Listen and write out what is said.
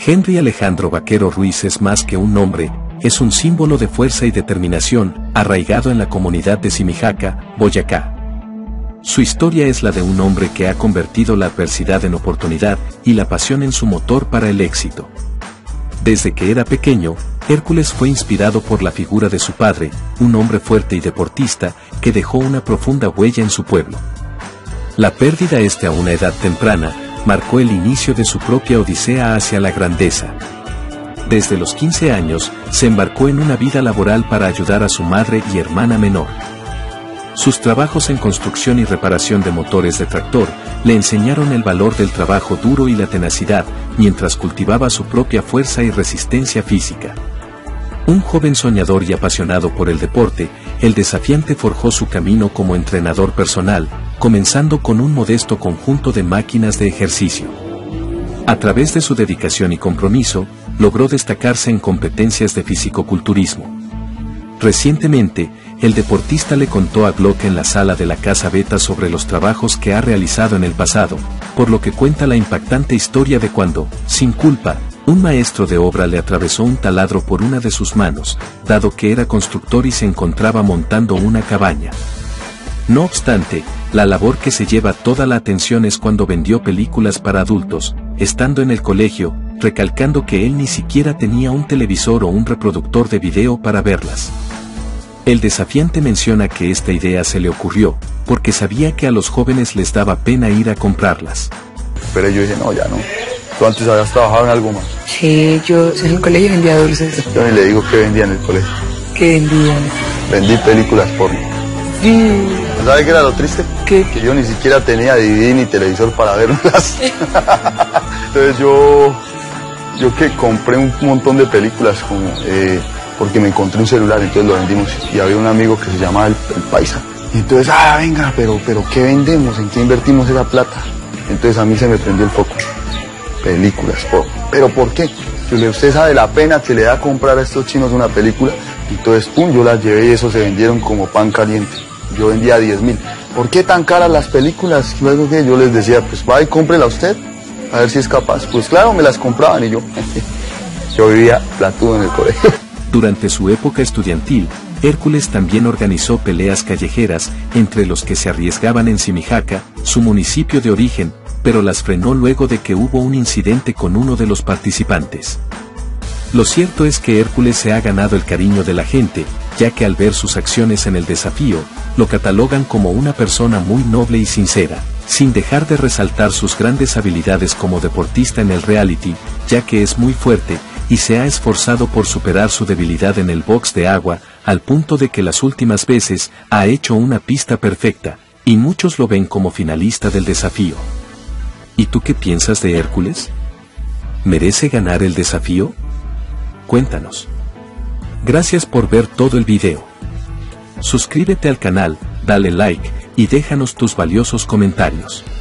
Henry Alejandro Vaquero Ruiz es más que un nombre, es un símbolo de fuerza y determinación, arraigado en la comunidad de Simijaca, Boyacá. Su historia es la de un hombre que ha convertido la adversidad en oportunidad y la pasión en su motor para el éxito. Desde que era pequeño, Hércules fue inspirado por la figura de su padre, un hombre fuerte y deportista, que dejó una profunda huella en su pueblo. La pérdida a una edad temprana, marcó el inicio de su propia odisea hacia la grandeza. Desde los 15 años, se embarcó en una vida laboral para ayudar a su madre y hermana menor. Sus trabajos en construcción y reparación de motores de tractor le enseñaron el valor del trabajo duro y la tenacidad, mientras cultivaba su propia fuerza y resistencia física. Un joven soñador y apasionado por el deporte, el desafiante forjó su camino como entrenador personal, comenzando con un modesto conjunto de máquinas de ejercicio. A través de su dedicación y compromiso, logró destacarse en competencias de fisicoculturismo. Recientemente, el deportista le contó a Glock en la sala de la Casa Beta sobre los trabajos que ha realizado en el pasado, por lo que cuenta la impactante historia de cuando, sin culpa, un maestro de obra le atravesó un taladro por una de sus manos, dado que era constructor y se encontraba montando una cabaña. No obstante, la labor que se lleva toda la atención es cuando vendió películas para adultos, estando en el colegio, recalcando que él ni siquiera tenía un televisor o un reproductor de video para verlas. El desafiante menciona que esta idea se le ocurrió, porque sabía que a los jóvenes les daba pena ir a comprarlas. Pero yo dije, no, ya no. ¿Tú antes habías trabajado en algo más? Sí, yo en el colegio vendía dulces. Yo ni le digo qué vendía en el colegio. ¿Qué vendían? Vendí películas porno. Sí. ¿Sabes qué era lo triste? ¿Qué? Que yo ni siquiera tenía DVD ni televisor para verlas. Entonces yo que compré un montón de películas como, porque me encontré un celular, entonces lo vendimos. Y había un amigo que se llamaba el Paisa. Y entonces, venga, pero ¿qué vendemos? ¿En qué invertimos esa plata? Entonces a mí se me prendió el foco. Películas, ¿pero por qué? Usted sabe la pena que le da comprar a estos chinos una película. Entonces, pum, yo las llevé y eso se vendieron como pan caliente. Yo vendía 10.000. ¿Por qué tan caras las películas? Luego que yo les decía, pues va y cómprela usted, a ver si es capaz. Pues claro, me las compraban y yo vivía platudo en el colegio. Durante su época estudiantil, Hércules también organizó peleas callejeras, entre los que se arriesgaban en Simijaca, su municipio de origen, pero las frenó luego de que hubo un incidente con uno de los participantes. Lo cierto es que Hércules se ha ganado el cariño de la gente, ya que al ver sus acciones en el desafío, lo catalogan como una persona muy noble y sincera, sin dejar de resaltar sus grandes habilidades como deportista en el reality, ya que es muy fuerte, y se ha esforzado por superar su debilidad en el box de agua, al punto de que las últimas veces ha hecho una pista perfecta, y muchos lo ven como finalista del desafío. ¿Y tú qué piensas de Hércules? ¿Merece ganar el desafío? Cuéntanos. Gracias por ver todo el video. Suscríbete al canal, dale like, y déjanos tus valiosos comentarios.